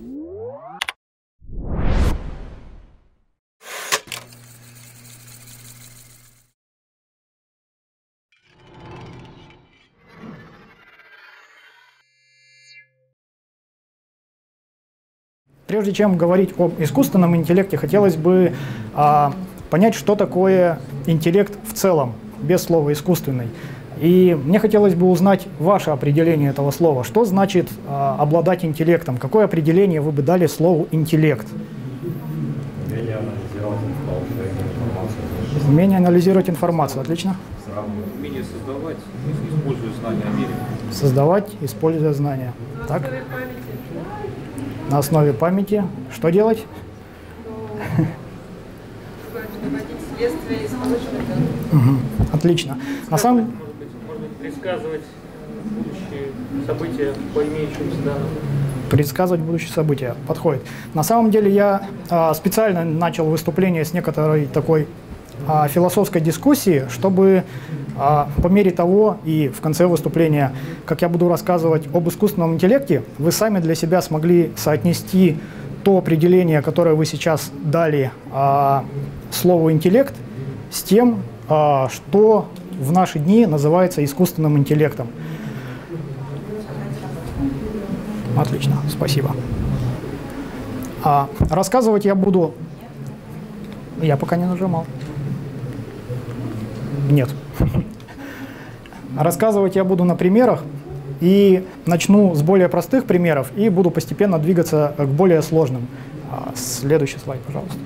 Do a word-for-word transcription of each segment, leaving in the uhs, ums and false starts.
Прежде чем говорить об искусственном интеллекте, хотелось бы а, понять, что такое интеллект в целом, без слова «искусственный». И мне хотелось бы узнать ваше определение этого слова. Что значит а, обладать интеллектом? Какое определение вы бы дали слову «интеллект»? Умение анализировать информацию. Умение анализировать информацию. Отлично. Умение создавать, используя знания о мире. Создавать, используя знания. Так. На основе памяти. Что делать? Выводить следствие из полученных данных. Угу. Отлично. На самом... Может быть, может быть, предсказывать будущие события по имеющимся данным. Предсказывать будущие события. Подходит. На самом деле я а, специально начал выступление с некоторой такой а, философской дискуссии, чтобы а, по мере того и в конце выступления, как я буду рассказывать об искусственном интеллекте, вы сами для себя смогли соотнести то определение, которое вы сейчас дали а, слову «интеллект», с тем, а, что в наши дни называется искусственным интеллектом. Отлично, спасибо. А, рассказывать я буду... Я пока не нажимал. Нет. Рассказывать я буду на примерах, и начну с более простых примеров, и буду постепенно двигаться к более сложным. А, следующий слайд, пожалуйста.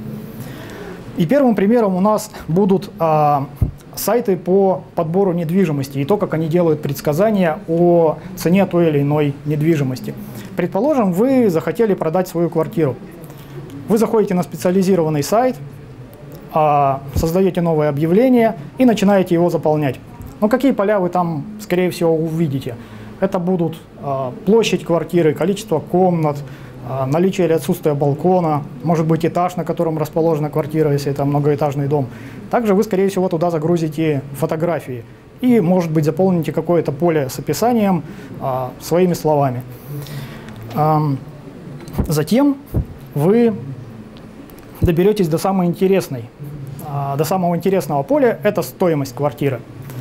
И первым примером у нас будут а, сайты по подбору недвижимости и то, как они делают предсказания о цене той или иной недвижимости. Предположим, вы захотели продать свою квартиру. Вы заходите на специализированный сайт, создаете новое объявление и начинаете его заполнять. Но какие поля вы там, скорее всего, увидите? Это будут площадь квартиры, количество комнат, наличие или отсутствие балкона, может быть этаж, на котором расположена квартира, если это многоэтажный дом. Также вы, скорее всего, туда загрузите фотографии и, может быть, заполните какое-то поле с описанием а, своими словами. А, затем вы доберетесь до самой интересной, а, до самого интересного поля, это стоимость квартиры.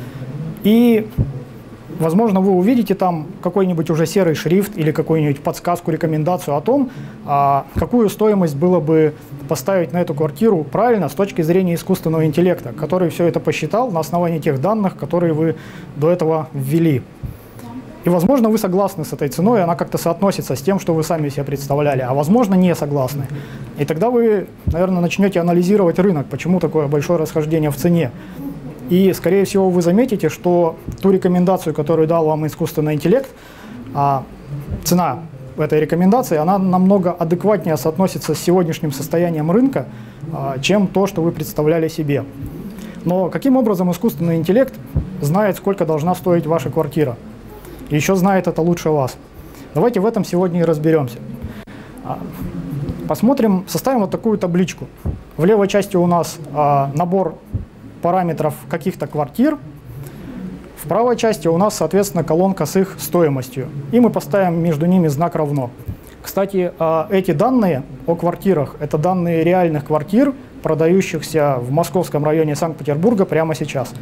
И возможно, вы увидите там какой-нибудь уже серый шрифт или какую-нибудь подсказку, рекомендацию о том, а, какую стоимость было бы поставить на эту квартиру правильно с точки зрения искусственного интеллекта, который все это посчитал на основании тех данных, которые вы до этого ввели. И, возможно, вы согласны с этой ценой, она как-то соотносится с тем, что вы сами себе представляли, а, возможно, не согласны. И тогда вы, наверное, начнете анализировать рынок, почему такое большое расхождение в цене. И, скорее всего, вы заметите, что ту рекомендацию, которую дал вам искусственный интеллект, а, цена этой рекомендации, она намного адекватнее соотносится с сегодняшним состоянием рынка, а, чем то, что вы представляли себе. Но каким образом искусственный интеллект знает, сколько должна стоить ваша квартира? И еще знает это лучше вас. Давайте в этом сегодня и разберемся. А, посмотрим, составим вот такую табличку. В левой части у нас а, набор параметров каких-то квартир. В правой части у нас, соответственно, колонка с их стоимостью. И мы поставим между ними знак «равно». Кстати, эти данные о квартирах – это данные реальных квартир, продающихся в московском районе Санкт-Петербурга прямо сейчас.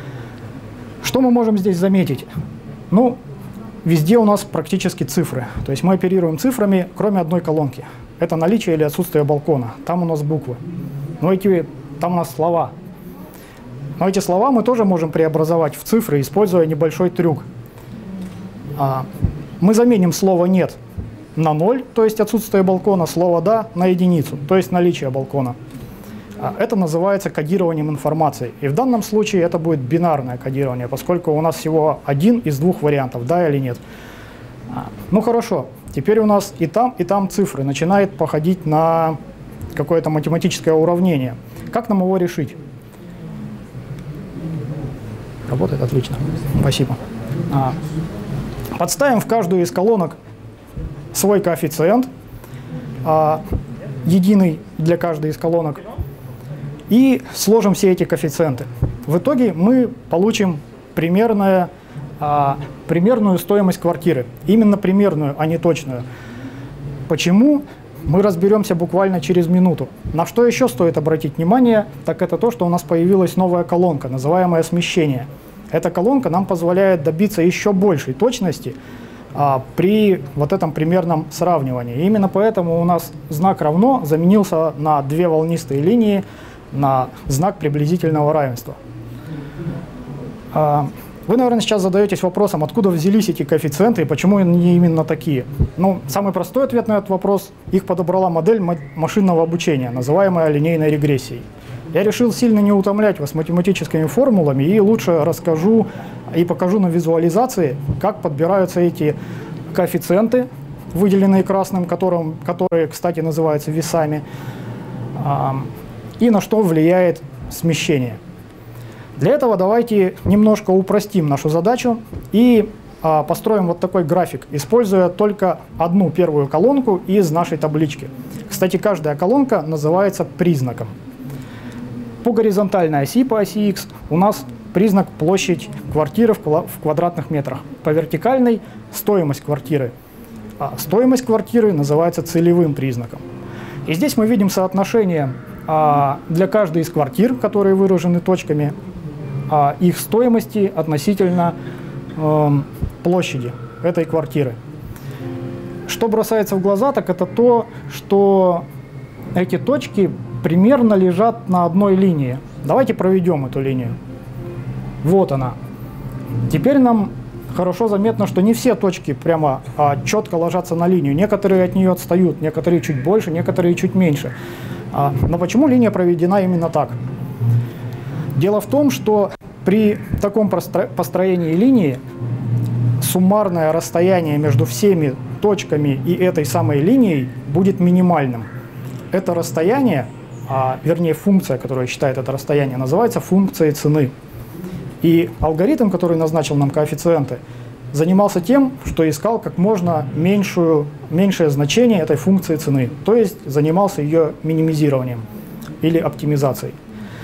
Что мы можем здесь заметить? Ну, везде у нас практически цифры. То есть мы оперируем цифрами, кроме одной колонки. Это наличие или отсутствие балкона. Там у нас буквы. Но эти, там у нас слова. Но эти слова мы тоже можем преобразовать в цифры, используя небольшой трюк. Мы заменим слово «нет» на ноль, то есть отсутствие балкона, слово «да» на единицу, то есть наличие балкона. Это называется кодированием информации. И в данном случае это будет бинарное кодирование, поскольку у нас всего один из двух вариантов, да или нет. Ну хорошо, теперь у нас и там, и там цифры. Начинает походить на какое-то математическое уравнение. Как нам его решить? Работает отлично. Спасибо. А, подставим в каждую из колонок свой коэффициент, а, единый для каждой из колонок, и сложим все эти коэффициенты. В итоге мы получим примерное, а, примерную стоимость квартиры. Именно примерную, а не точную. Почему? Мы разберемся буквально через минуту. На что еще стоит обратить внимание, так это то, что у нас появилась новая колонка, называемая смещение. Эта колонка нам позволяет добиться еще большей точности а, при вот этом примерном сравнивании. И именно поэтому у нас знак «равно» заменился на две волнистые линии на знак приблизительного равенства. А, Вы, наверное, сейчас задаетесь вопросом, откуда взялись эти коэффициенты и почему они именно такие. Ну, самый простой ответ на этот вопрос – их подобрала модель машинного обучения, называемая линейной регрессией. Я решил сильно не утомлять вас математическими формулами и лучше расскажу и покажу на визуализации, как подбираются эти коэффициенты, выделенные красным, которым, которые, кстати, называются весами, и на что влияет смещение. Для этого давайте немножко упростим нашу задачу и а, построим вот такой график, используя только одну первую колонку из нашей таблички. Кстати, каждая колонка называется признаком. По горизонтальной оси, по оси X, у нас признак площадь квартиры в квадратных метрах. По вертикальной стоимость квартиры. А стоимость квартиры называется целевым признаком. И здесь мы видим соотношение а, для каждой из квартир, которые выражены точками, а, их стоимости относительно э, площади этой квартиры. Что бросается в глаза, так это то, что эти точки примерно лежат на одной линии. Давайте проведем эту линию. Вот она. Теперь нам хорошо заметно, что не все точки прямо а, четко ложатся на линию. Некоторые от нее отстают, некоторые чуть больше, некоторые чуть меньше. А, но почему линия проведена именно так? Дело в том, что при таком построении линии суммарное расстояние между всеми точками и этой самой линией будет минимальным. Это расстояние, а, вернее функция, которая считает это расстояние, называется функцией цены. И алгоритм, который назначил нам коэффициенты, занимался тем, что искал как можно меньшую, меньшее значение этой функции цены, то есть занимался ее минимизированием или оптимизацией.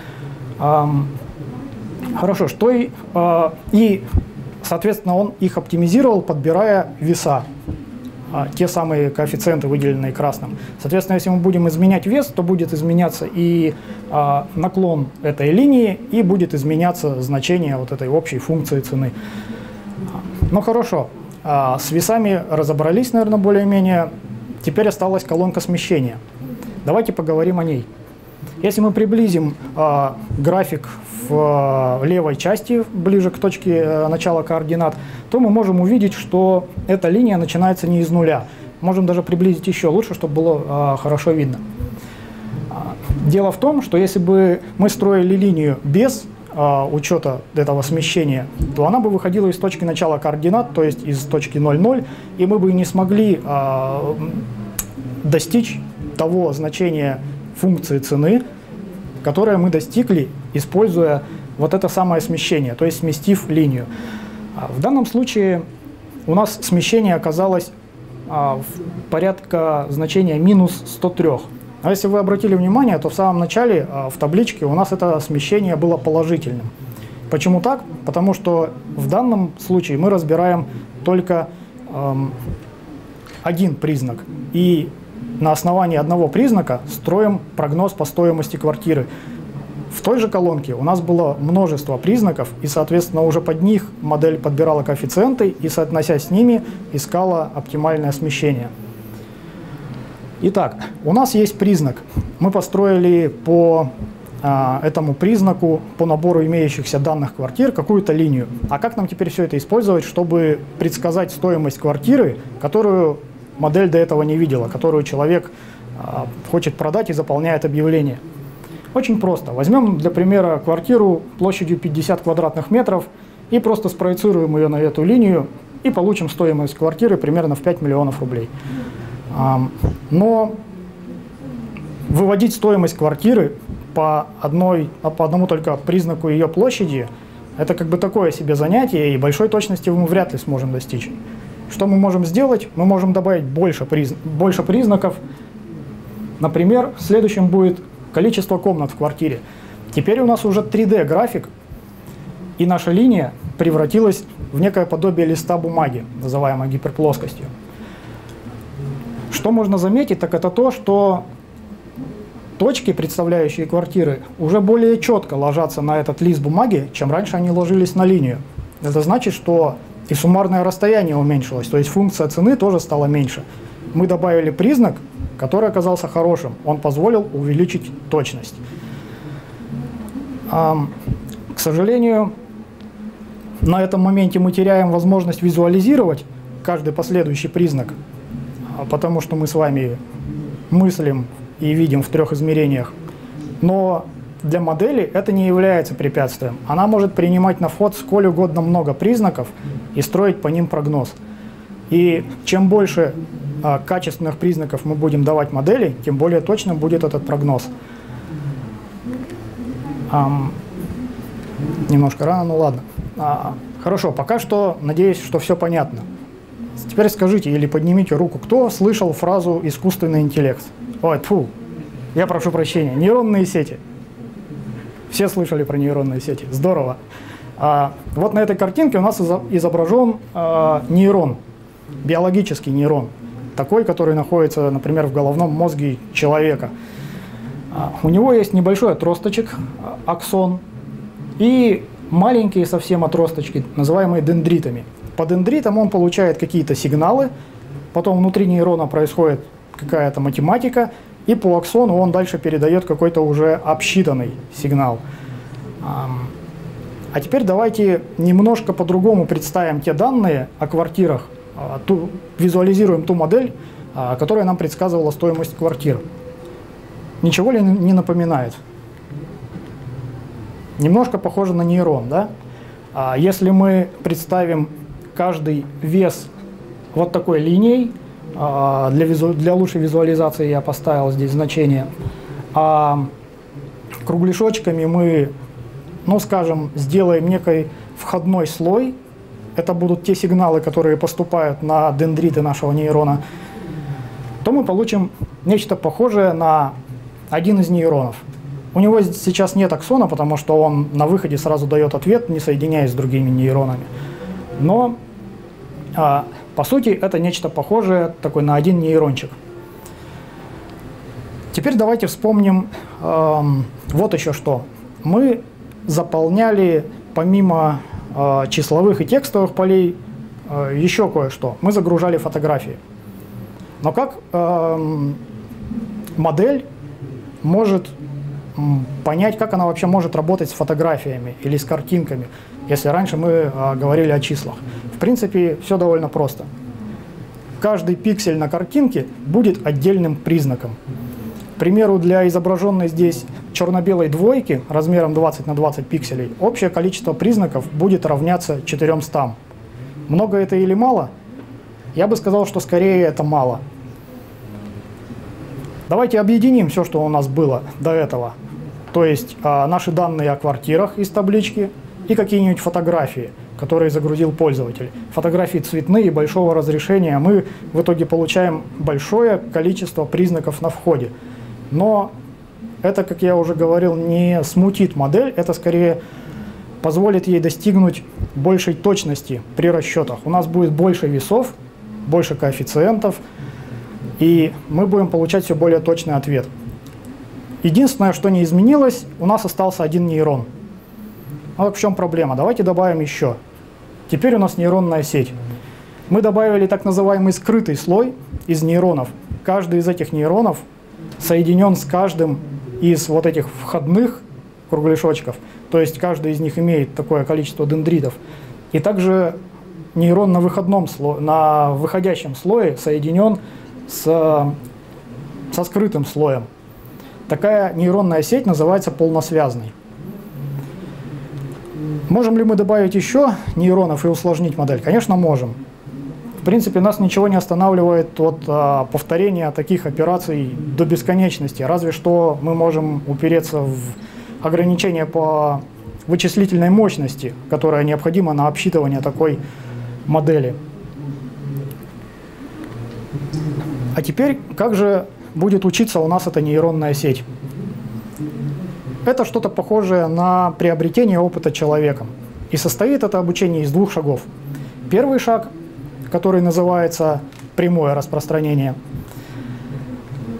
Хорошо, что и, э, и, соответственно, он их оптимизировал, подбирая веса, э, те самые коэффициенты, выделенные красным. Соответственно, если мы будем изменять вес, то будет изменяться и э, наклон этой линии, и будет изменяться значение вот этой общей функции цены. Ну хорошо, э, с весами разобрались, наверное, более-менее. Теперь осталась колонка смещения. Давайте поговорим о ней. Если мы приблизим э, график в левой части, ближе к точке э, начала координат, то мы можем увидеть, что эта линия начинается не из нуля. Можем даже приблизить еще лучше, чтобы было э, хорошо видно. Дело в том, что если бы мы строили линию без э, учета этого смещения, то она бы выходила из точки начала координат, то есть из точки ноль ноль, и мы бы не смогли э, достичь того значения функции цены, которое мы достигли, используя вот это самое смещение, то есть сместив линию. В данном случае у нас смещение оказалось а, в порядка значения минус сто три. А если вы обратили внимание, то в самом начале а, в табличке у нас это смещение было положительным. Почему так? Потому что в данном случае мы разбираем только эм, один признак. И на основании одного признака строим прогноз по стоимости квартиры. В той же колонке у нас было множество признаков, и, соответственно, уже под них модель подбирала коэффициенты и, соотнося с ними, искала оптимальное смещение. Итак, у нас есть признак. Мы построили по а, этому признаку, по набору имеющихся данных квартир, какую-то линию. А как нам теперь все это использовать, чтобы предсказать стоимость квартиры, которую модель до этого не видела, которую человек а, хочет продать и заполняет объявление? Очень просто. Возьмем для примера квартиру площадью пятьдесят квадратных метров и просто спроецируем ее на эту линию и получим стоимость квартиры примерно в пять миллионов рублей. А, но выводить стоимость квартиры по, одной, по одному только признаку ее площади – это как бы такое себе занятие, и большой точности мы вряд ли сможем достичь. Что мы можем сделать? Мы можем добавить больше, приз... больше признаков. Например, следующим будет количество комнат в квартире. Теперь у нас уже три дэ график, и наша линия превратилась в некое подобие листа бумаги, называемой гиперплоскостью. Что можно заметить, так это то, что точки, представляющие квартиры, уже более четко ложатся на этот лист бумаги, чем раньше они ложились на линию. Это значит, что и суммарное расстояние уменьшилось, то есть функция цены тоже стала меньше. Мы добавили признак, который оказался хорошим, он позволил увеличить точность. К сожалению, на этом моменте мы теряем возможность визуализировать каждый последующий признак, потому что мы с вами мыслим и видим в трех измерениях. Но для модели это не является препятствием. Она может принимать на вход сколь угодно много признаков и строить по ним прогноз. И чем больше а, качественных признаков мы будем давать модели, тем более точным будет этот прогноз. Ам, немножко рано, ну ладно. А, хорошо, пока что надеюсь, что все понятно. Теперь скажите или поднимите руку, кто слышал фразу «искусственный интеллект». Ой, тьфу, я прошу прощения, нейронные сети. Все слышали про нейронные сети, здорово. А, вот на этой картинке у нас изображен а, нейрон, биологический нейрон, такой, который находится, например, в головном мозге человека. А, у него есть небольшой отросточек, аксон, и маленькие совсем отросточки, называемые дендритами. По дендритам он получает какие-то сигналы, потом внутри нейрона происходит какая-то математика, и по аксону он дальше передает какой-то уже обсчитанный сигнал. А теперь давайте немножко по-другому представим те данные о квартирах, ту, визуализируем ту модель, которая нам предсказывала стоимость квартир. Ничего ли не напоминает? Немножко похоже на нейрон, да? Если мы представим каждый вес вот такой линией, для, визу... для лучшей визуализации я поставил здесь значение, а кругляшочками мы, ну скажем, сделаем некий входной слой, это будут те сигналы, которые поступают на дендриты нашего нейрона, то мы получим нечто похожее на один из нейронов. У него сейчас нет аксона, потому что он на выходе сразу дает ответ, не соединяясь с другими нейронами. Но а, по сути это нечто похожее такой на один нейрончик. Теперь давайте вспомним э, вот еще что. Мы заполняли помимо э, числовых и текстовых полей э, еще кое-что. Мы загружали фотографии. Но как э, модель может понять, как она вообще может работать с фотографиями или с картинками, если раньше мы а, говорили о числах. В принципе, все довольно просто. Каждый пиксель на картинке будет отдельным признаком. К примеру, для изображенной здесь черно-белой двойки размером двадцать на двадцать пикселей общее количество признаков будет равняться четырёмстам. Много это или мало? Я бы сказал, что скорее это мало. Давайте объединим все, что у нас было до этого. То есть а, наши данные о квартирах из таблички и какие-нибудь фотографии, которые загрузил пользователь. Фотографии цветные и большого разрешения. Мы в итоге получаем большое количество признаков на входе. Но это, как я уже говорил, не смутит модель, это скорее позволит ей достигнуть большей точности при расчетах. У нас будет больше весов, больше коэффициентов, и мы будем получать все более точный ответ. Единственное, что не изменилось, у нас остался один нейрон. Вот в чем проблема. Давайте добавим еще. Теперь у нас нейронная сеть. Мы добавили так называемый скрытый слой из нейронов. Каждый из этих нейронов соединен с каждым из вот этих входных кругляшочков. То есть каждый из них имеет такое количество дендритов. И также нейрон на выходном слое, на выходящем слое соединен с, со скрытым слоем. Такая нейронная сеть называется полносвязной. Можем ли мы добавить еще нейронов и усложнить модель? Конечно, можем. В принципе, нас ничего не останавливает от а, повторения таких операций до бесконечности. Разве что мы можем упереться в ограничения по вычислительной мощности, которая необходима на обсчитывание такой модели. А теперь, как же будет учиться у нас эта нейронная сеть? Это что-то похожее на приобретение опыта человеком. И состоит это обучение из двух шагов. Первый шаг, который называется прямое распространение,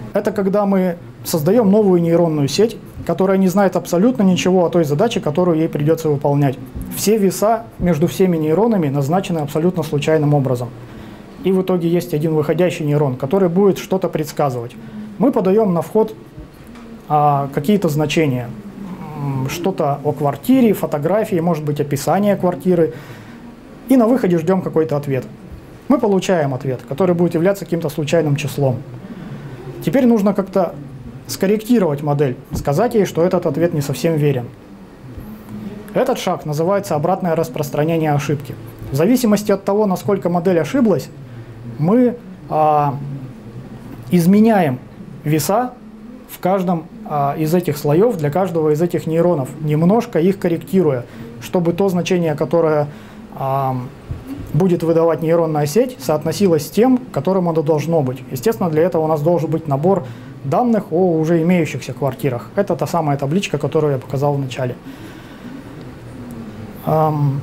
Это когда мы создаем новую нейронную сеть, которая не знает абсолютно ничего о той задаче, которую ей придется выполнять. Все веса между всеми нейронами назначены абсолютно случайным образом. И в итоге есть один выходящий нейрон, который будет что-то предсказывать. Мы подаем на вход а, какие-то значения. Что-то о квартире, фотографии, может быть, описание квартиры. И на выходе ждем какой-то ответ. Мы получаем ответ, который будет являться каким-то случайным числом. Теперь нужно как-то скорректировать модель, сказать ей, что этот ответ не совсем верен. Этот шаг называется обратное распространение ошибки. В зависимости от того, насколько модель ошиблась, мы а, изменяем веса в каждом а, из этих слоев для каждого из этих нейронов, немножко их корректируя, чтобы то значение, которое а, будет выдавать нейронная сеть, соотносилось с тем, которым оно должно быть. Естественно, для этого у нас должен быть набор данных о уже имеющихся квартирах. Это та самая табличка, которую я показал в начале. Um,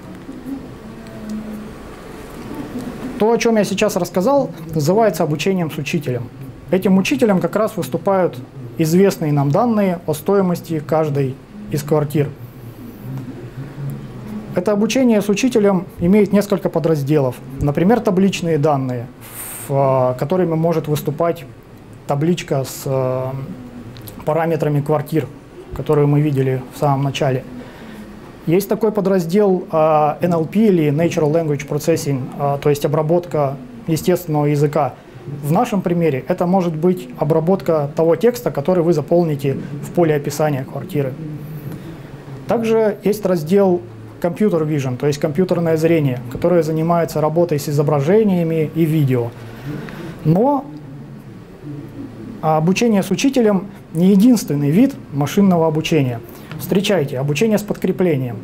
то, о чем я сейчас рассказал, называется обучением с учителем. Этим учителем как раз выступают известные нам данные о стоимости каждой из квартир. Это обучение с учителем имеет несколько подразделов. Например, табличные данные, в которыми может выступать табличка с э, параметрами квартир, которую мы видели в самом начале. Есть такой подраздел э, эн эл пи или Natural Language Processing, э, то есть обработка естественного языка. В нашем примере это может быть обработка того текста, который вы заполните в поле описания квартиры. Также есть раздел Computer Vision, то есть компьютерное зрение, которое занимается работой с изображениями и видео. Но обучение с учителем не единственный вид машинного обучения. Встречайте, обучение с подкреплением.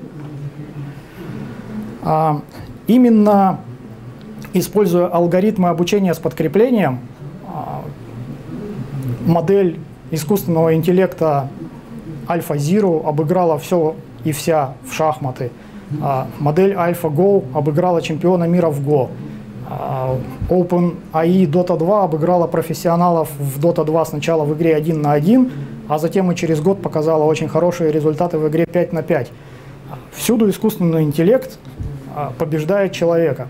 А, именно используя алгоритмы обучения с подкреплением, а, модель искусственного интеллекта AlphaZero обыграла все и вся в шахматы. А, модель AlphaGo обыграла чемпиона мира в Go. OpenAI Dota два обыграла профессионалов в Dota два сначала в игре один на один, а затем и через год показала очень хорошие результаты в игре пять на пять. Всюду искусственный интеллект побеждает человека.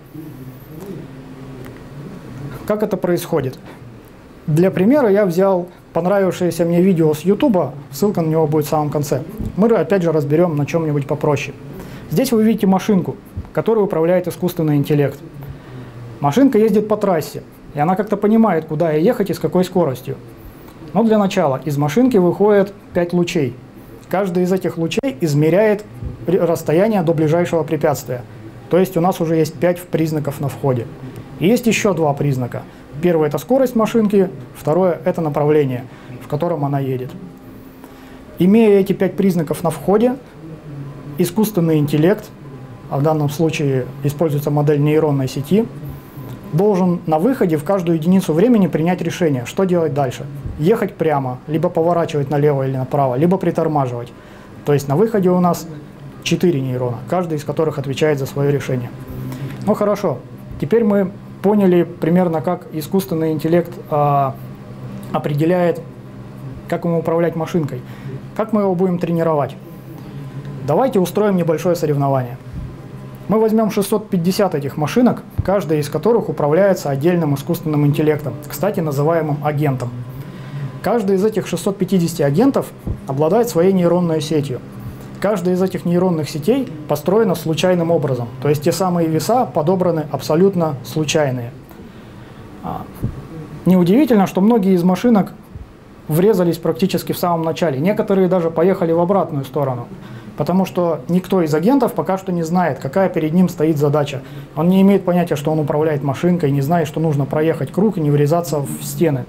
Как это происходит? Для примера я взял понравившееся мне видео с YouTube, ссылка на него будет в самом конце. Мы опять же разберем на чем-нибудь попроще. Здесь вы видите машинку, которую управляет искусственный интеллект. Машинка ездит по трассе, и она как-то понимает, куда ей ехать и с какой скоростью. Но для начала из машинки выходит пять лучей. Каждый из этих лучей измеряет расстояние до ближайшего препятствия. То есть у нас уже есть пять признаков на входе. И есть еще два признака. Первый – это скорость машинки, второе – это направление, в котором она едет. Имея эти пять признаков на входе, искусственный интеллект, а в данном случае используется модель нейронной сети, должен на выходе в каждую единицу времени принять решение, что делать дальше. Ехать прямо, либо поворачивать налево или направо, либо притормаживать. То есть на выходе у нас четыре нейрона, каждый из которых отвечает за свое решение. Ну хорошо, теперь мы поняли примерно, как искусственный интеллект а, определяет, как ему управлять машинкой. Как мы его будем тренировать? Давайте устроим небольшое соревнование. Мы возьмем шестьсот пятьдесят этих машинок, каждая из которых управляется отдельным искусственным интеллектом, кстати, называемым агентом. Каждый из этих шестисот пятидесяти агентов обладает своей нейронной сетью. Каждая из этих нейронных сетей построена случайным образом, то есть те самые веса подобраны абсолютно случайные. Неудивительно, что многие из машинок врезались практически в самом начале, некоторые даже поехали в обратную сторону. Потому что никто из агентов пока что не знает, какая перед ним стоит задача. Он не имеет понятия, что он управляет машинкой, не знает, что нужно проехать круг и не врезаться в стены.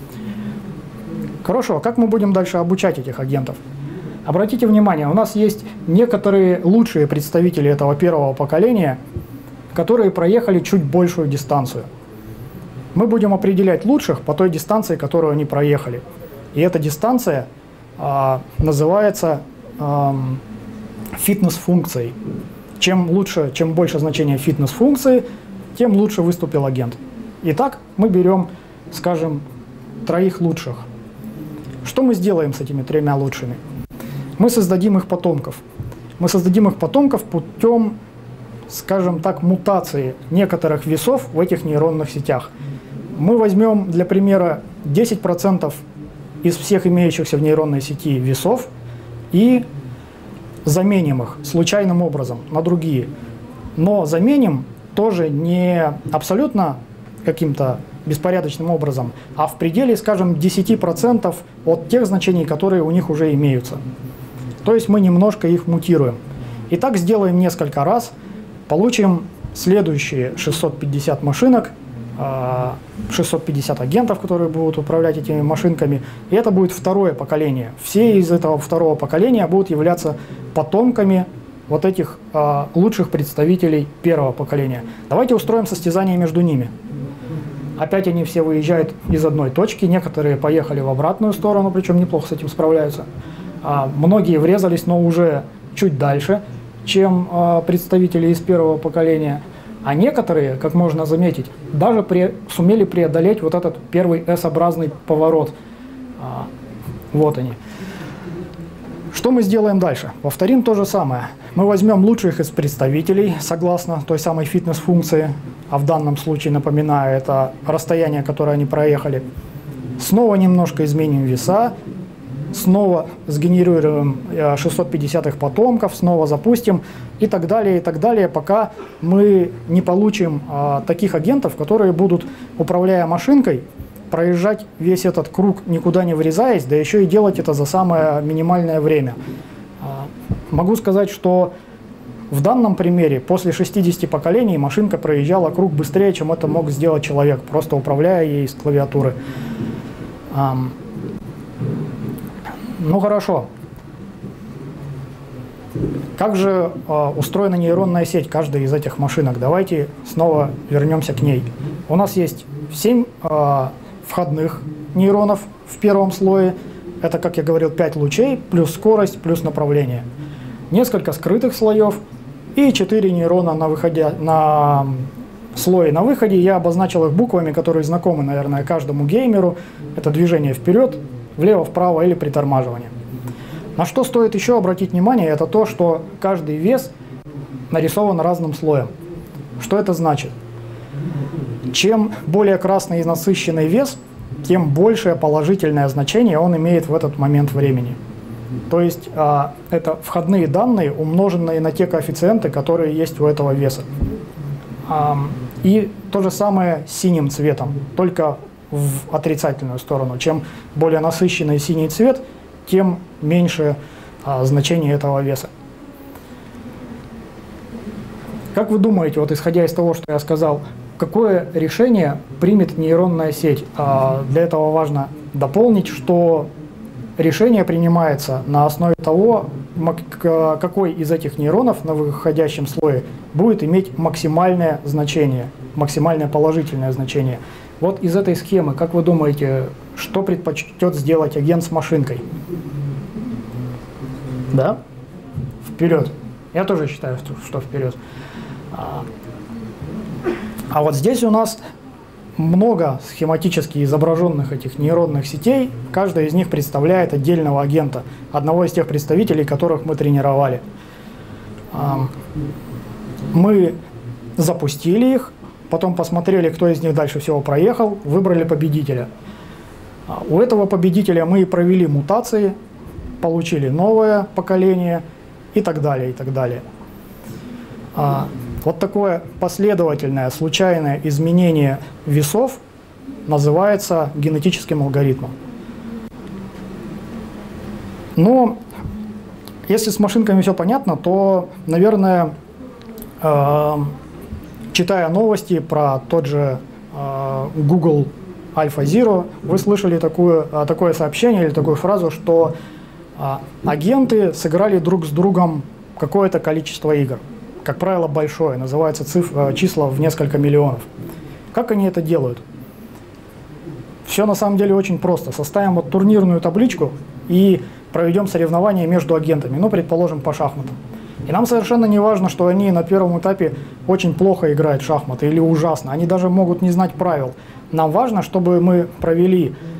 Хорошо, как мы будем дальше обучать этих агентов? Обратите внимание, у нас есть некоторые лучшие представители этого первого поколения, которые проехали чуть большую дистанцию. Мы будем определять лучших по той дистанции, которую они проехали. И эта дистанция а, называется а, фитнес-функцией. Чем лучше, чем больше значение фитнес-функции, тем лучше выступил агент. Итак, мы берем, скажем, троих лучших. Что мы сделаем с этими тремя лучшими? Мы создадим их потомков. Мы создадим их потомков путем, скажем так, мутации некоторых весов в этих нейронных сетях. Мы возьмем для примера десять процентов из всех имеющихся в нейронной сети весов и заменим их случайным образом на другие. Но заменим тоже не абсолютно каким-то беспорядочным образом, а в пределе, скажем, десяти процентов от тех значений, которые у них уже имеются. То есть мы немножко их мутируем. И так сделаем несколько раз, получим следующие шестьсот пятьдесят машинок, шестьсот пятьдесят агентов, которые будут управлять этими машинками. И это будет второе поколение. Все из этого второго поколения будут являться потомками вот этих э, лучших представителей первого поколения. Давайте устроим состязание между ними. Опять они все выезжают из одной точки, некоторые поехали в обратную сторону, причем неплохо с этим справляются. А, многие врезались, но уже чуть дальше, чем э, представители из первого поколения. А некоторые, как можно заметить, даже пре сумели преодолеть вот этот первый эс-образный поворот. А, вот они. Что мы сделаем дальше? Повторим то же самое. Мы возьмем лучших из представителей, согласно той самой фитнес-функции, а в данном случае, напоминаю, это расстояние, которое они проехали. Снова немножко изменим веса, снова сгенерируем шестьсот пятьдесят их потомков, снова запустим и так далее, и так далее, пока мы не получим а, таких агентов, которые будут, управляя машинкой, проезжать весь этот круг, никуда не врезаясь, да еще и делать это за самое минимальное время. А, могу сказать, что в данном примере после шестидесяти поколений машинка проезжала круг быстрее, чем это мог сделать человек, просто управляя ей с клавиатуры. А, ну хорошо. Как же э, устроена нейронная сеть каждой из этих машинок? Давайте снова вернемся к ней. У нас есть семь э, входных нейронов в первом слое. Это, как я говорил, пять лучей, плюс скорость, плюс направление. Несколько скрытых слоев и четыре нейрона на, выходе, на слое на выходе. Я обозначил их буквами, которые знакомы, наверное, каждому геймеру. Это движение вперед, влево, вправо или притормаживание. На что стоит еще обратить внимание, это то, что каждый вес нарисован разным слоем. Что это значит? Чем более красный и насыщенный вес, тем большее положительное значение он имеет в этот момент времени. То есть а, это входные данные, умноженные на те коэффициенты, которые есть у этого веса. А, и то же самое с синим цветом, только в отрицательную сторону. Чем более насыщенный синий цвет, тем меньше а, значение этого веса. Как вы думаете, вот исходя из того, что я сказал, какое решение примет нейронная сеть? А, для этого важно дополнить, что решение принимается на основе того, какой из этих нейронов на выходящем слое будет иметь максимальное значение, максимальное положительное значение. Вот из этой схемы, как вы думаете, что предпочтет сделать агент с машинкой? Да? Вперед. Я тоже считаю, что вперед. А, а вот здесь у нас много схематически изображенных этих нейронных сетей. Каждая из них представляет отдельного агента, одного из тех представителей, которых мы тренировали. А, мы запустили их. Потом посмотрели, кто из них дальше всего проехал, выбрали победителя. У этого победителя мы провели мутации, получили новое поколение и так далее, и так далее. Вот такое последовательное, случайное изменение весов называется генетическим алгоритмом. Но если с машинками все понятно, то, наверное, читая новости про тот же э, Google AlphaZero, вы слышали такую, э, такое сообщение или такую фразу, что э, агенты сыграли друг с другом какое-то количество игр. Как правило, большое, называется циф, э, числа в несколько миллионов. Как они это делают? Все на самом деле очень просто. Составим вот турнирную табличку и проведем соревнования между агентами, ну, предположим, по шахматам. И нам совершенно не важно, что они на первом этапе очень плохо играют в шахматы или ужасно. Они даже могут не знать правил. Нам важно, чтобы мы провели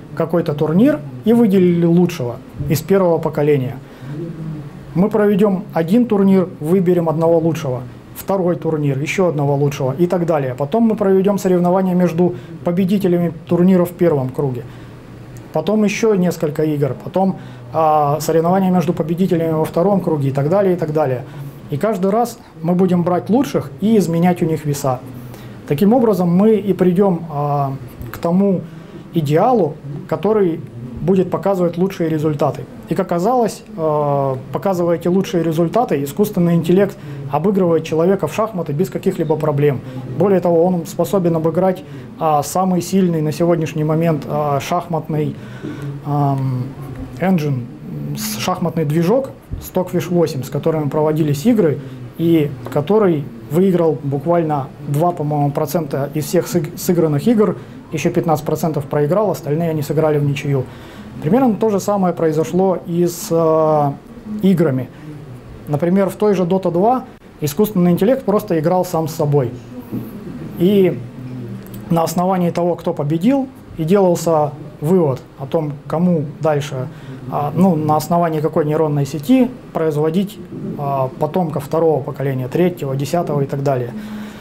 какой-то турнир и выделили лучшего из первого поколения. Мы проведем один турнир, выберем одного лучшего, второй турнир, еще одного лучшего и так далее. Потом мы проведем соревнования между победителями турниров в первом круге. Потом еще несколько игр, потом а, соревнования между победителями во втором круге и так далее, и так далее. И каждый раз мы будем брать лучших и изменять у них веса. Таким образом мы и придем а, к тому идеалу, который будет показывать лучшие результаты. И как оказалось, э, показывая эти лучшие результаты, искусственный интеллект обыгрывает человека в шахматы без каких-либо проблем. Более того, он способен обыграть э, самый сильный на сегодняшний момент э, шахматный э, engine, шахматный движок Stockfish восемь, с которым проводились игры, и который выиграл буквально два, по-моему, процента из всех сыгранных игр, еще пятнадцать процентов проиграл, остальные они сыграли в ничью. Примерно то же самое произошло и с э, играми. Например, в той же дота два искусственный интеллект просто играл сам с собой. И на основании того, кто победил, и делался вывод о том, кому дальше, э, ну, на основании какой нейронной сети производить э, потомков второго поколения, третьего, десятого и так далее.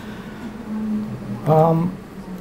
Эм,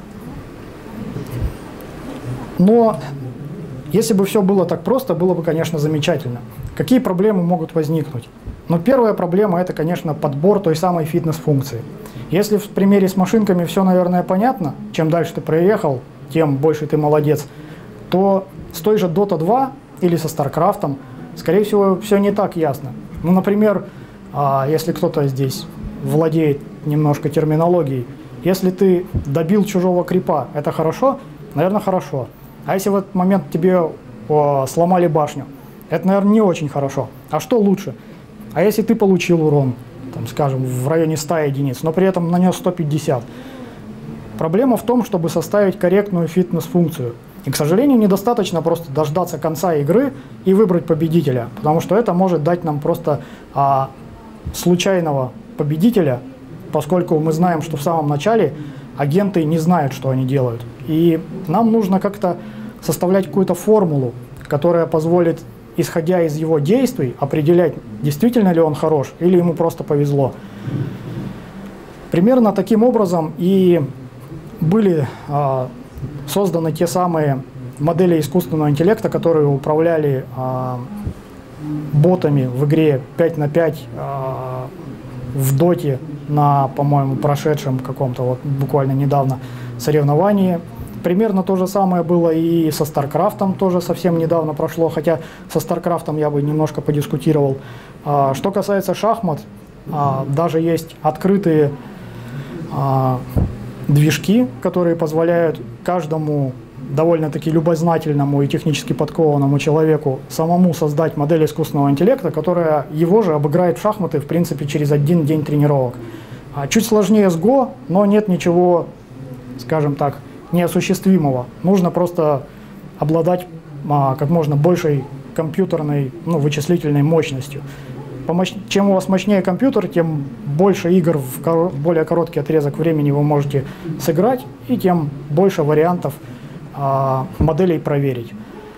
но если бы все было так просто, было бы, конечно, замечательно. Какие проблемы могут возникнуть? Но первая проблема – это, конечно, подбор той самой фитнес-функции. Если в примере с машинками все, наверное, понятно, чем дальше ты проехал, тем больше ты молодец, то с той же дота два или со StarCraft, скорее всего, все не так ясно. Ну, например, если кто-то здесь владеет немножко терминологией, если ты добил чужого крипа, это хорошо? Наверное, хорошо. А если в этот момент тебе о, сломали башню, это, наверное, не очень хорошо. А что лучше? А если ты получил урон, там, скажем, в районе ста единиц, но при этом нанес сто пятьдесят? Проблема в том, чтобы составить корректную фитнес-функцию. И, к сожалению, недостаточно просто дождаться конца игры и выбрать победителя, потому что это может дать нам просто а, случайного победителя, поскольку мы знаем, что в самом начале агенты не знают, что они делают. И нам нужно как-то составлять какую-то формулу, которая позволит, исходя из его действий, определять, действительно ли он хорош или ему просто повезло. Примерно таким образом и были а, созданы те самые модели искусственного интеллекта, которые управляли а, ботами в игре пять на пять а, в доте на, по-моему, прошедшем каком-то вот буквально недавно соревновании. Примерно то же самое было и со StarCraft, тоже совсем недавно прошло, хотя со StarCraft я бы немножко подискутировал. А, что касается шахмат, а, даже есть открытые а, движки, которые позволяют каждому довольно-таки любознательному и технически подкованному человеку самому создать модель искусственного интеллекта, которая его же обыграет в шахматы, в принципе, через один день тренировок. А, чуть сложнее с Го, но нет ничего, скажем так, неосуществимого. Нужно просто обладать а, как можно большей компьютерной, ну, вычислительной мощностью. Помощ... Чем у вас мощнее компьютер, тем больше игр в кор... более короткий отрезок времени вы можете сыграть, и тем больше вариантов а, моделей проверить.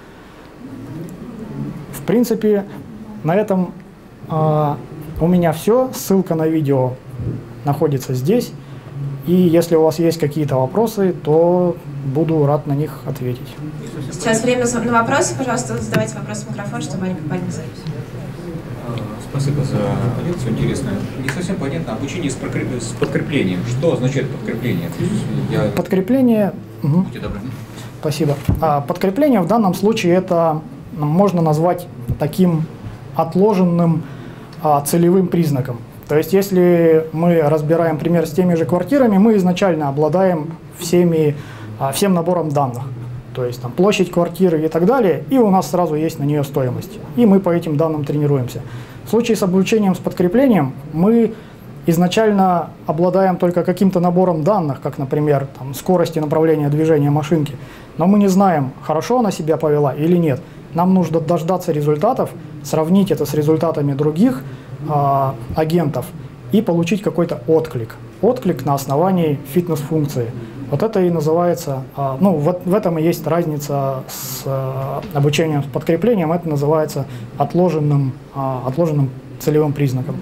В принципе, на этом а, у меня все. Ссылка на видео находится здесь. И если у вас есть какие-то вопросы, то буду рад на них ответить. Сейчас время на вопросы. Пожалуйста, задавайте вопросы в микрофон, чтобы они попали на запись. Спасибо за лекцию, интересно. Не совсем понятно обучение с, прокреп... с подкреплением. Что означает подкрепление? Я... Подкрепление... Угу. Будьте добры. Спасибо. А, подкрепление в данном случае это можно назвать таким отложенным а, целевым признаком. То есть, если мы разбираем пример с теми же квартирами, мы изначально обладаем всеми, всем набором данных. То есть, там, площадь квартиры и так далее, и у нас сразу есть на нее стоимость. И мы по этим данным тренируемся. В случае с обучением с подкреплением мы изначально обладаем только каким-то набором данных, как, например, там, скорости направления движения машинки. Но мы не знаем, хорошо она себя повела или нет. Нам нужно дождаться результатов, сравнить это с результатами других а, агентов и получить какой-то отклик. Отклик на основании фитнес-функции. Вот это и называется, а, ну, вот в этом и есть разница с а, обучением с подкреплением, это называется отложенным, а, отложенным целевым признаком.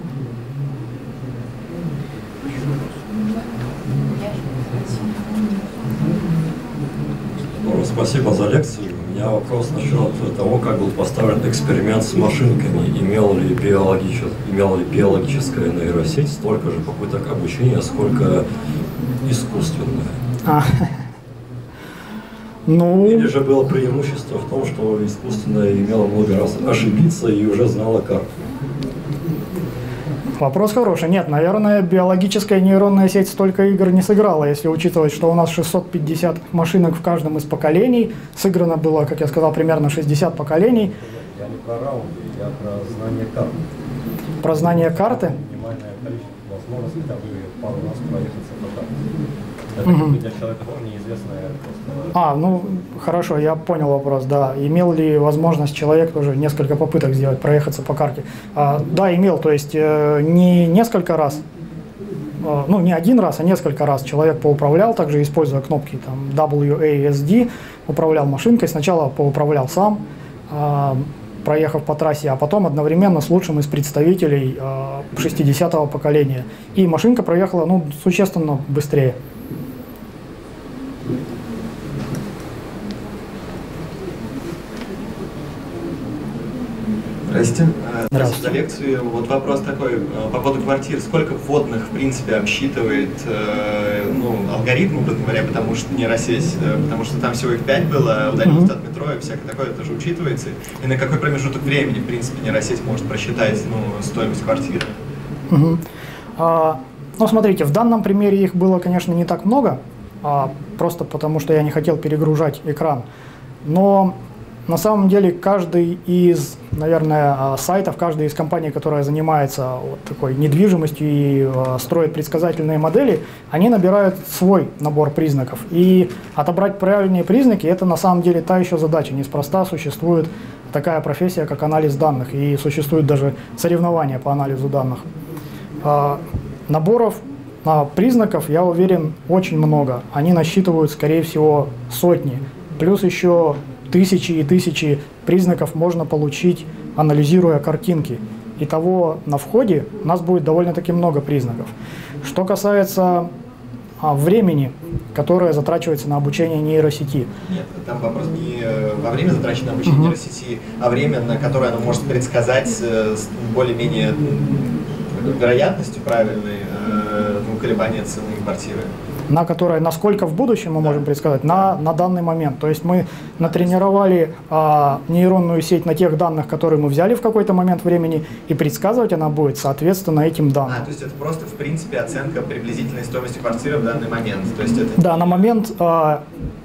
Спасибо за лекцию. У меня вопрос насчет того, как был поставлен эксперимент с машинками. Имел ли, биологичес... Имел ли биологическая нейросеть столько же попыток обучения, сколько искусственная? А. Ну... Или же было преимущество в том, что искусственная имела много раз ошибиться и уже знала карту? Вопрос хороший. Нет, наверное, биологическая нейронная сеть столько игр не сыграла, если учитывать, что у нас шестьсот пятьдесят машинок в каждом из поколений. Сыграно было, как я сказал, примерно шестьдесят поколений. Я не про раунды, я про знание карты. Про знание карты? Минимальное количество возможностей, хотя бы пару раз проехаться по карте. Это угу. Для человека тоже неизвестная просто... А, ну, хорошо, я понял вопрос, да. Имел ли возможность человек тоже несколько попыток сделать, проехаться по карте? А, да, имел, то есть э, не несколько раз, э, ну, не один раз, а несколько раз человек поуправлял, также используя кнопки там дабл ю эй эс ди, управлял машинкой, сначала поуправлял сам, э, проехав по трассе, а потом одновременно с лучшим из представителей э, шестидесятого поколения. И машинка проехала, ну, существенно быстрее. Здравствуйте. Спасибо за лекцию. Вот вопрос такой по поводу квартир. Сколько вводных, в принципе, обсчитывает ну, алгоритм, образно говоря, потому что нейросеть, потому что там всего их пять было, удаленность от метро и всякое такое, это же учитывается. И на какой промежуток времени, в принципе, нейросеть может просчитать ну, стоимость квартиры? Угу. А, ну, смотрите, в данном примере их было, конечно, не так много, а, просто потому что я не хотел перегружать экран. Но на самом деле каждый из, наверное, сайтов, каждая из компаний, которая занимается вот такой недвижимостью и э, строит предсказательные модели, они набирают свой набор признаков. И отобрать правильные признаки – это на самом деле та еще задача. Неспроста существует такая профессия, как анализ данных, и существуют даже соревнования по анализу данных. Э, наборов э, признаков, я уверен, очень много. Они насчитывают, скорее всего, сотни. Плюс еще тысячи и тысячи признаков можно получить, анализируя картинки. Итого на входе у нас будет довольно-таки много признаков. Что касается а, времени, которое затрачивается на обучение нейросети. Нет, там вопрос не во время затрачено на обучение uh-huh. нейросети, а время, на которое она может предсказать с более-менее вероятностью правильной ну, колебания цены квартиры. На которое, насколько в будущем мы можем предсказать, на, на данный момент. То есть мы натренировали а, нейронную сеть на тех данных, которые мы взяли в какой-то момент времени, и предсказывать она будет соответственно этим данным. А, то есть это просто, в принципе, оценка приблизительной стоимости квартиры в данный момент? То есть это... Да, на момент а,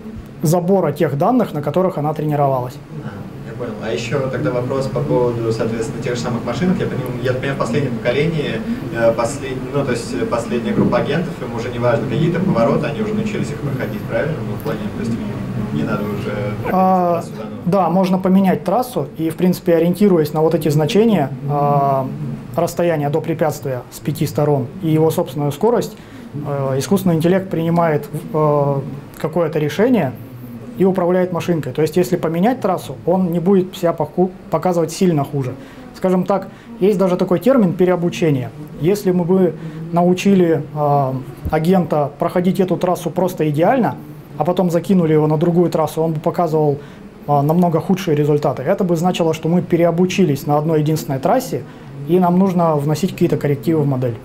забора тех данных, на которых она тренировалась. А. Понял. А еще тогда вопрос по поводу, соответственно, тех же самых машинок. Я понимаю, я понимаю, в последнем поколении, послед... ну, то есть последняя группа агентов, им уже не важно, какие-то повороты, они уже научились их проходить, правильно? Ну, в плане, то есть не надо уже... А, да, можно поменять трассу и, в принципе, ориентируясь на вот эти значения, а, расстояние до препятствия с пяти сторон и его собственную скорость, а, искусственный интеллект принимает а, какое-то решение и управляет машинкой. То есть, если поменять трассу, он не будет себя показывать сильно хуже. Скажем так, есть даже такой термин переобучение. Если мы бы научили э, агента проходить эту трассу просто идеально, а потом закинули его на другую трассу, он бы показывал э, намного худшие результаты. Это бы значило, что мы переобучились на одной единственной трассе, и нам нужно вносить какие-то коррективы в модель.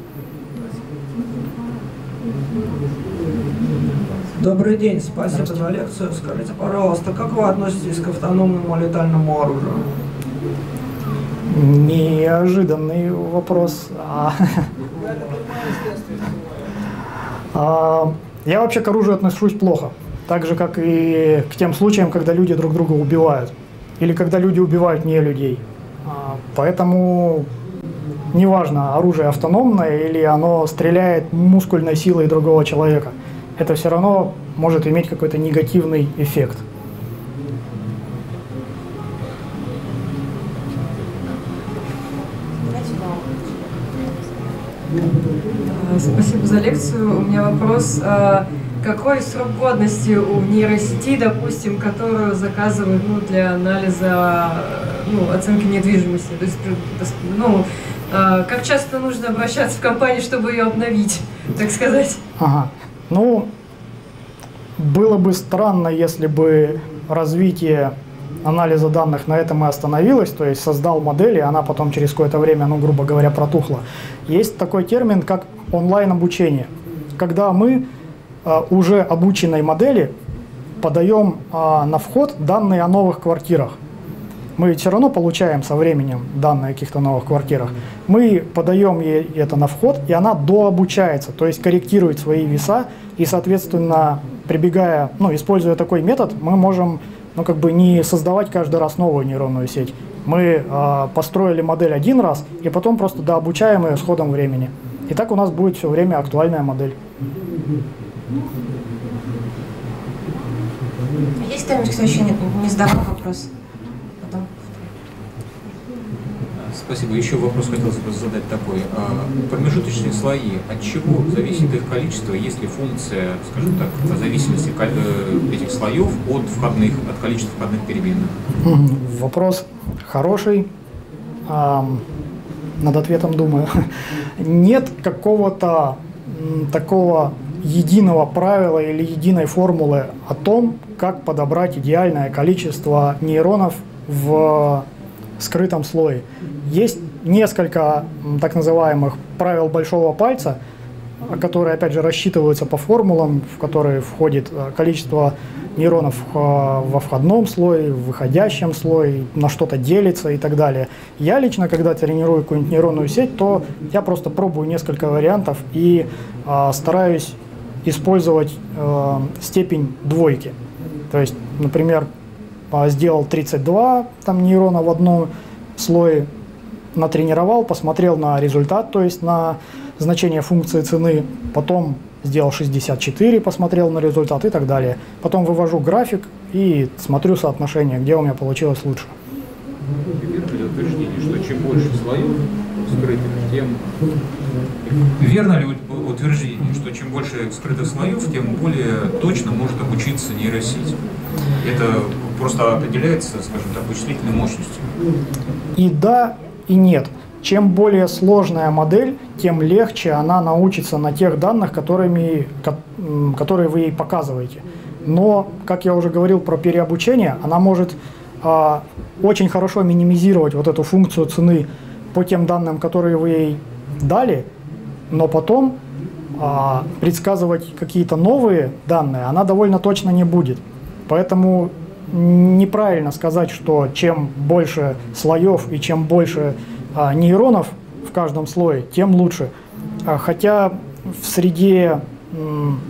Добрый день, спасибо за лекцию. Скажите, пожалуйста, как вы относитесь к автономному летальному оружию? Неожиданный вопрос. Я вообще к оружию отношусь плохо. Так же, как и к тем случаям, когда люди друг друга убивают. Или когда люди убивают не людей. Поэтому неважно, оружие автономное или оно стреляет мускульной силой другого человека. Это все равно может иметь какой-то негативный эффект. Спасибо за лекцию. У меня вопрос. какой срок годности у нейросети, допустим, которую заказывают ну, для анализа, ну, оценки недвижимости? То есть, ну, как часто нужно обращаться в компанию, чтобы ее обновить, так сказать? Ага. Ну, было бы странно, если бы развитие анализа данных на этом и остановилось, то есть создал модель, и она потом через какое-то время, ну, грубо говоря, протухла. Есть такой термин, как онлайн-обучение, когда мы а, уже обученной модели подаем а, на вход данные о новых квартирах. Мы все равно получаем со временем данные о каких-то новых квартирах. Мы подаем ей это на вход, и она дообучается, то есть корректирует свои веса, и, соответственно, прибегая, ну, используя такой метод, мы можем, ну, как бы не создавать каждый раз новую нейронную сеть. Мы э, построили модель один раз, и потом просто дообучаем ее с ходом времени. И так у нас будет все время актуальная модель. Есть кто-нибудь, кто еще не, не задавал вопрос? Потом. Спасибо. Еще вопрос хотелось бы задать такой. Промежуточные слои, от чего зависит их количество, если функция, скажем так, в зависимости этих слоев от входных, от количества входных переменных? Вопрос хороший. Над ответом думаю. Нет какого-то такого единого правила или единой формулы о том, как подобрать идеальное количество нейронов в скрытом слое. Есть несколько так называемых правил большого пальца, которые, опять же, рассчитываются по формулам, в которые входит количество нейронов во входном слое, в выходящем слое, на что-то делится и так далее. Я лично, когда тренирую какую-нибудь нейронную сеть, то я просто пробую несколько вариантов и э, стараюсь использовать э, степень двойки. То есть, например, сделал тридцать два там, нейрона в одном слое, натренировал, посмотрел на результат, то есть на значение функции цены, потом сделал шестьдесят четыре, посмотрел на результат и так далее. Потом вывожу график и смотрю соотношение, где у меня получилось лучше. Верно ли утверждение, что чем больше слоев скрытых, тем... Верно ли утверждение, что чем больше скрытых слоев, тем более точно может обучиться нейросеть? Это просто определяется, скажем так, вычислительной мощностью? И да, и нет. Чем более сложная модель, тем легче она научится на тех данных, которыми, которые вы ей показываете. Но, как я уже говорил про переобучение, она может а, очень хорошо минимизировать вот эту функцию цены по тем данным, которые вы ей дали, но потом а, предсказывать какие-то новые данные она довольно точно не будет. Поэтому неправильно сказать, что чем больше слоев и чем больше а, нейронов в каждом слое, тем лучше. А, хотя в среде м,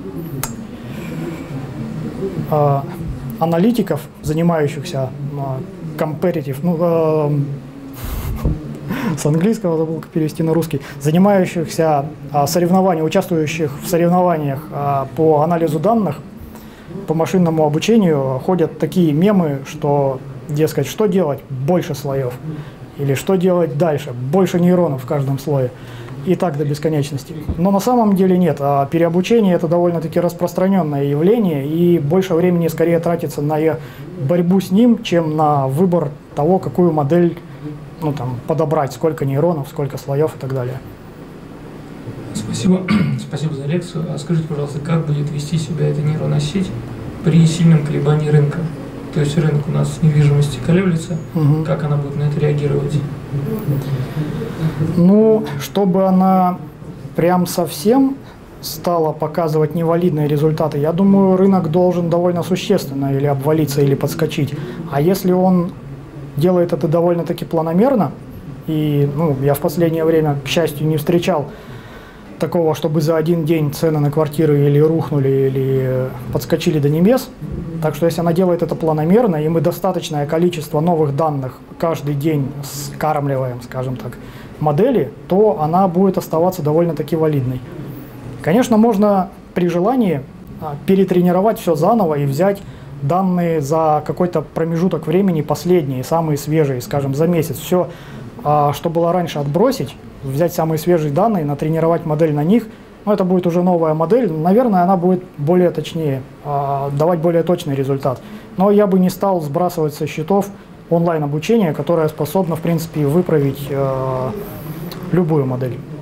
а, аналитиков, занимающихся а, comparative, ну, а, с английского забыл, как перевести на русский, занимающихся а, соревнованиями, участвующих в соревнованиях а, по анализу данных, по машинному обучению, ходят такие мемы, что, дескать, что делать? Больше слоев. Или что делать дальше? Больше нейронов в каждом слое. И так до бесконечности. Но на самом деле нет. А переобучение – это довольно-таки распространенное явление, и больше времени скорее тратится на борьбу с ним, чем на выбор того, какую модель, ну, там, подобрать, сколько нейронов, сколько слоев и так далее. Спасибо. Спасибо за лекцию. А скажите, пожалуйста, как будет вести себя эта нейронная сеть при сильном колебании рынка? То есть рынок у нас недвижимости колеблется, угу. Как она будет на это реагировать? Ну, чтобы она прям совсем стала показывать невалидные результаты, я думаю, рынок должен довольно существенно или обвалиться, или подскочить. А если он делает это довольно-таки планомерно, и ну, я в последнее время, к счастью, не встречал такого, чтобы за один день цены на квартиры или рухнули, или подскочили до небес. Так что если она делает это планомерно, и мы достаточное количество новых данных каждый день скармливаем, скажем так, модели, то она будет оставаться довольно-таки валидной. Конечно, можно при желании перетренировать все заново и взять данные за какой-то промежуток времени последние, самые свежие, скажем, за месяц. Все, что было раньше, отбросить, взять самые свежие данные, натренировать модель на них, но это будет уже новая модель, наверное, она будет более точнее, э, давать более точный результат. Но я бы не стал сбрасывать со счетов онлайн-обучение, которое способно, в принципе, выправить э, любую модель.